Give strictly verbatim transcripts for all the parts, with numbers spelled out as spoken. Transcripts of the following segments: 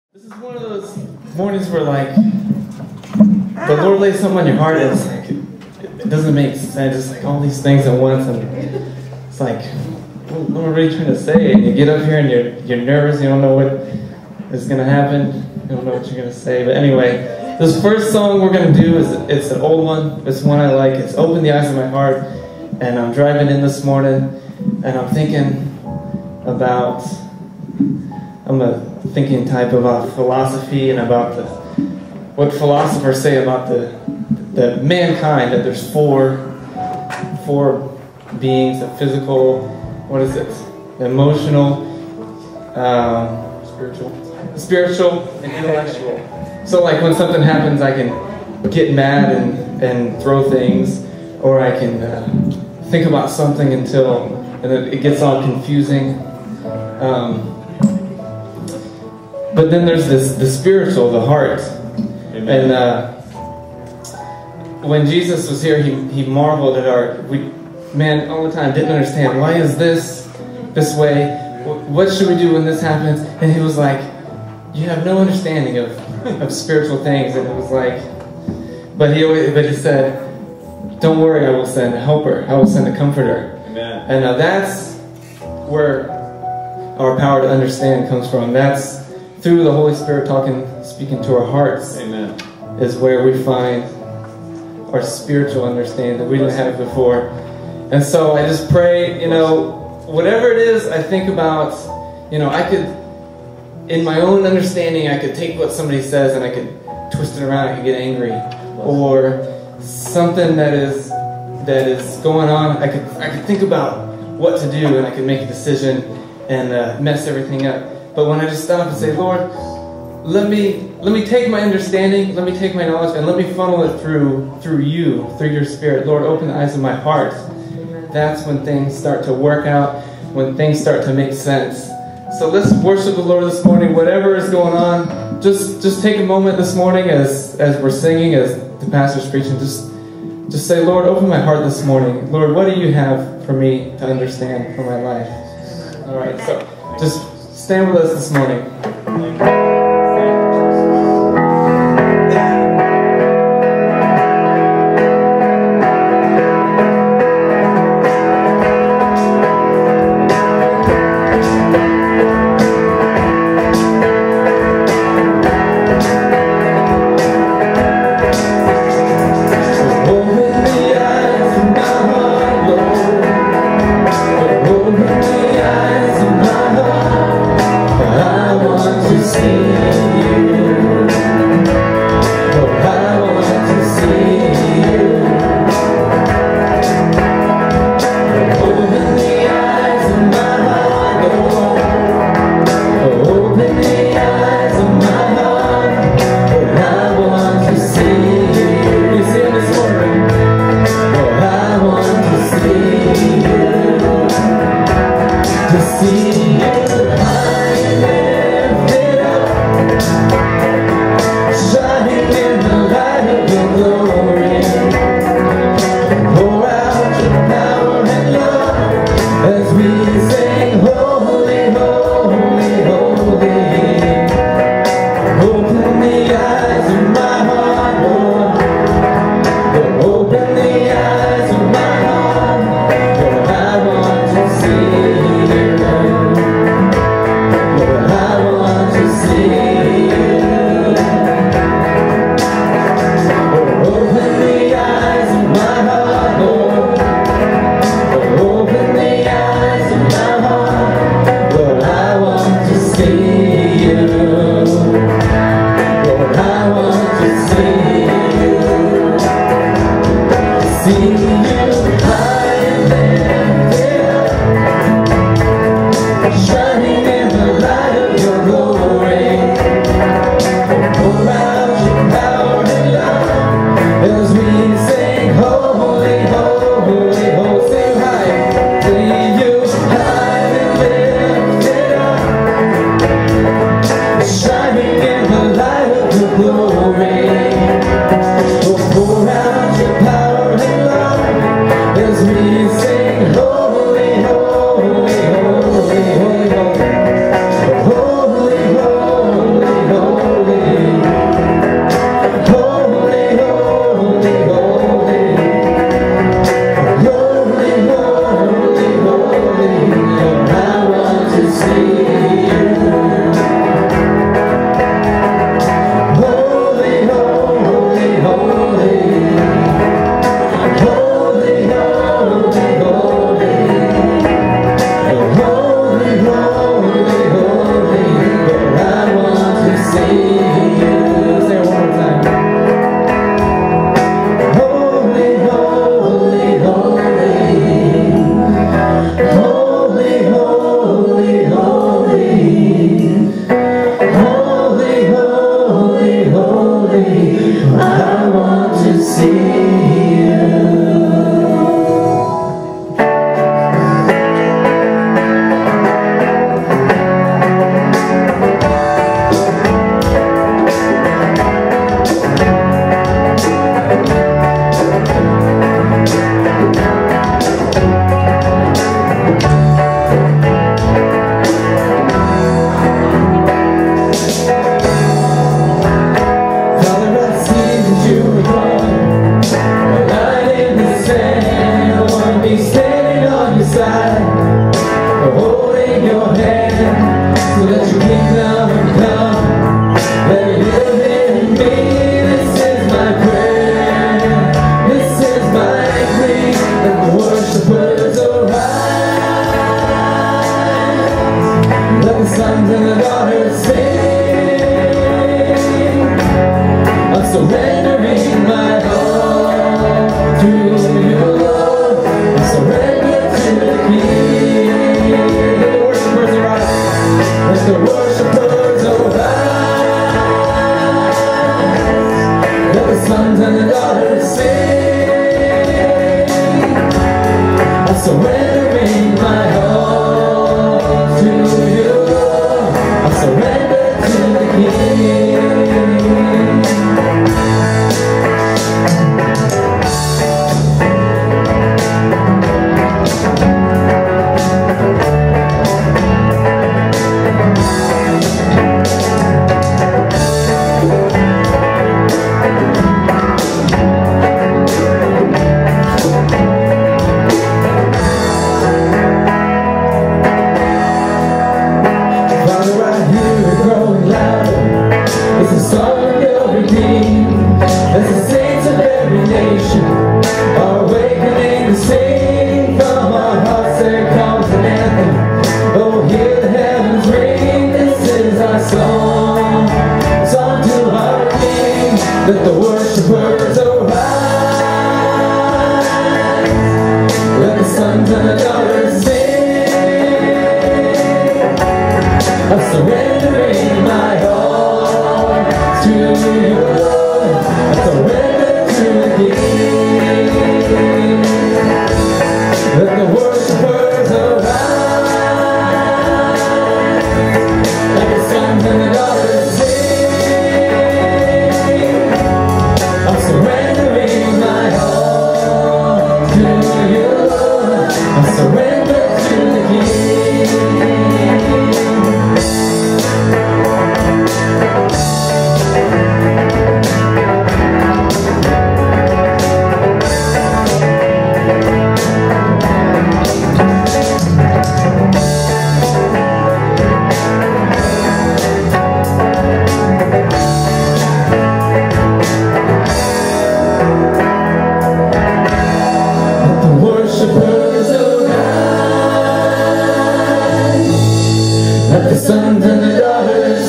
This is one of those mornings where, like, the Lord lays something on your heart, and it's like, it, it doesn't make sense. It's like all these things at once, and it's like, what, what are you trying to say? And you get up here and you're, you're nervous, you don't know what is going to happen, you don't know what you're going to say. But anyway, this first song we're going to do, is it's an old one. It's one I like. It's Open the Eyes of My Heart. And I'm driving in this morning, and I'm thinking about, I'm a thinking type about philosophy and about the, what philosophers say about the, the mankind, that there's four, four beings, a physical, what is it, emotional, um, spiritual, spiritual and intellectual. So like when something happens, I can get mad and, and throw things, or I can uh, think about something until and it, it gets all confusing. Um, But then there's this, the spiritual, the heart. Amen. And uh, when Jesus was here, he, he marveled at our, we, man, all the time, didn't understand, why is this this way? What should we do when this happens? And he was like, you have no understanding of, of spiritual things. And it was like, but he, always, but he said, don't worry, I will send a helper. I will send a comforter. Amen. And uh, that's where our power to understand comes from. That's through the Holy Spirit talking, speaking to our hearts. Amen. Is where we find our spiritual understanding that we didn't have before. And so I just pray, you know, whatever it is I think about, you know, I could, in my own understanding, I could take what somebody says and I could twist it around, I could get angry. Or something that is that is going on, I could I could think about what to do and I could make a decision and uh, mess everything up. But when I just stop and say, Lord, let me let me take my understanding, let me take my knowledge, and let me funnel it through through you, through your Spirit. Lord, open the eyes of my heart. That's when things start to work out, when things start to make sense. So let's worship the Lord this morning. Whatever is going on, just just take a moment this morning as as we're singing, as the pastor's preaching. Just just say, Lord, open my heart this morning. Lord, what do you have for me to understand for my life? All right, so just stand with us this morning. See sons and the daughters sing. I'm surrendering my all to you, Lord. I surrender to the King. Let the worshipers arise. Let the worshipers arise. Let the sons and the daughters sing. I'm surrendering my all to you, Lord. I surrender to the King. Let the worshipers arise. Let the sons and the daughters sing. I'm surrendering my all to you, Lord. I surrender to the King. Let the worshipers arise. Let the sons and the daughters sing. Surrendering my all to you, Lord. I surrender to the King. Worshipers arise. Let the sons and the daughters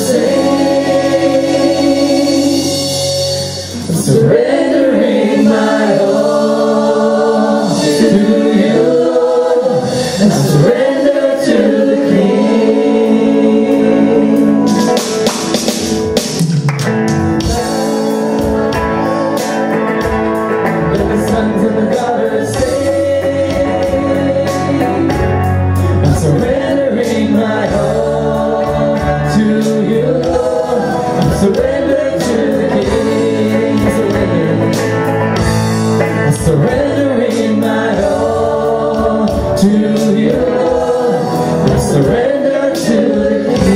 sing. Surrendering my all to you, Lord. And surrender to the King. Let the sons and the daughters sing. Surrendering my all to you, Lord. I surrender to the King. Surrender. I'm surrendering my all to you, Lord. I surrender to the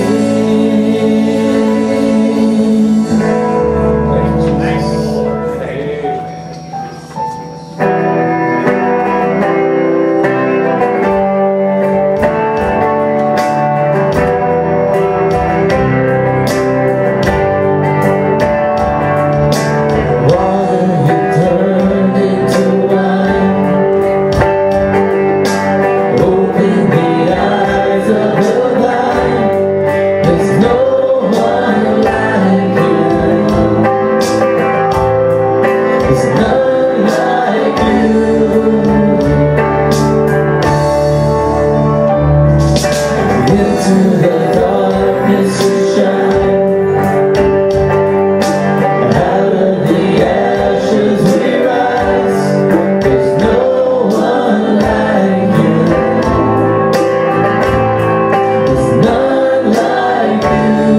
King. Thank you. None like you.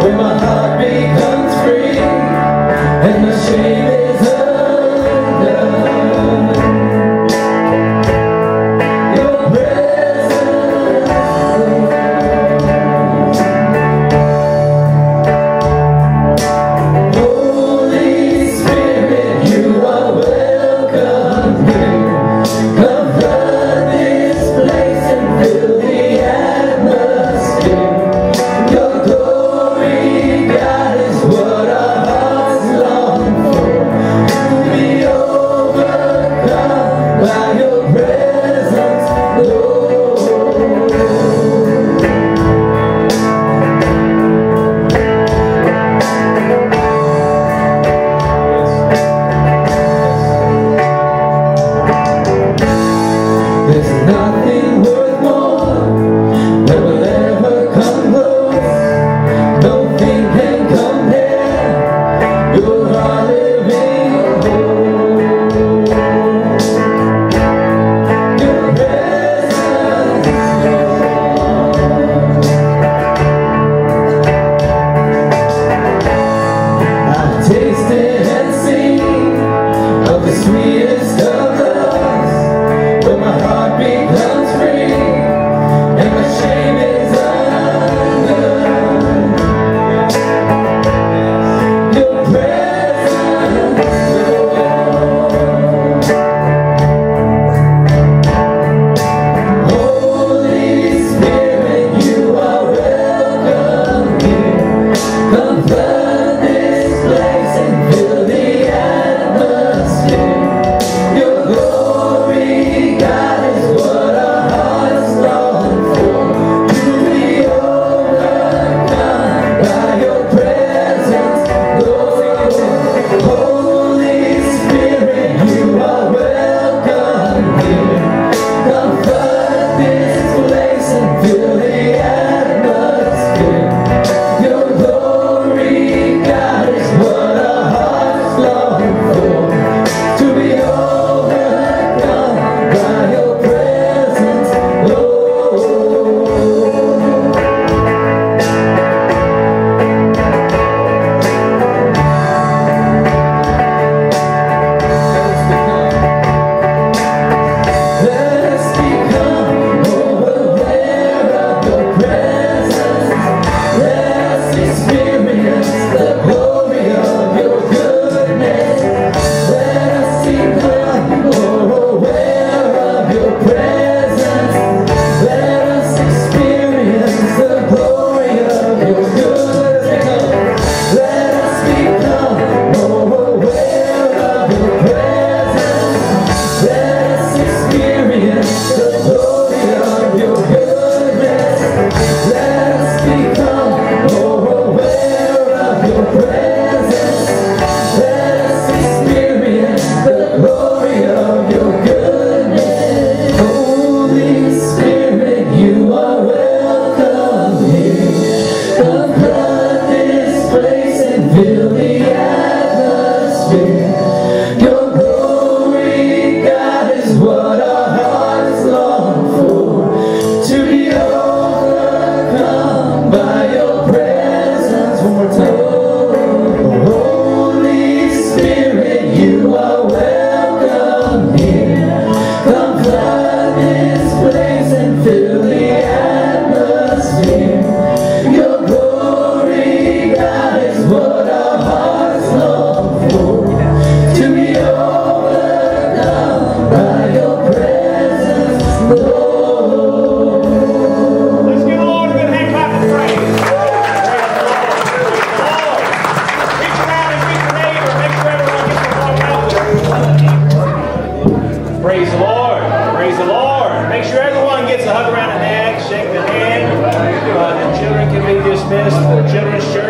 Dismissed for Children's Church.